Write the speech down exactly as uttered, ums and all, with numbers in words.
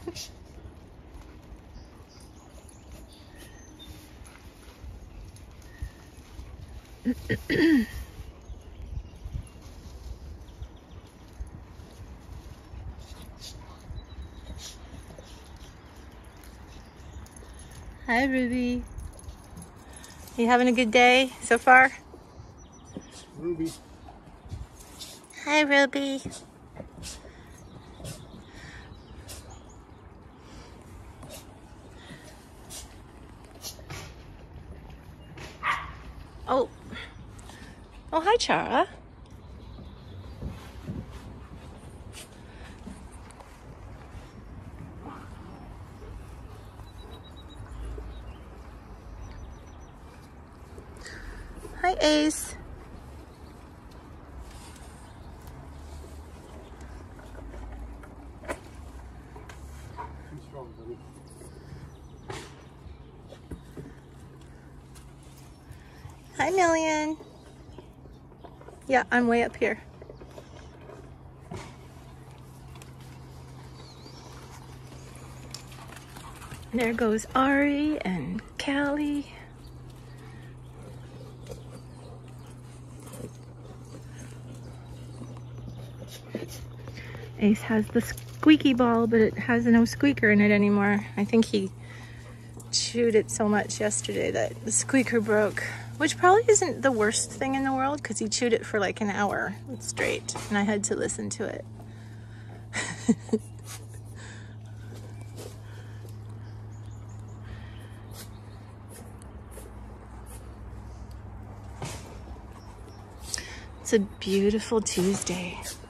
Hi, Ruby. You having a good day so far? Ruby. Hi, Ruby. Oh. Oh, hi, Chara. Hi, Ace. Too strong, buddy. Hi, Million. Yeah, I'm way up here. There goes Ari and Callie. Ace has the squeaky ball, but it has no squeaker in it anymore. I think he chewed it so much yesterday that the squeaker broke, which probably isn't the worst thing in the world because he chewed it for like an hour straight and I had to listen to it. It's a beautiful Tuesday.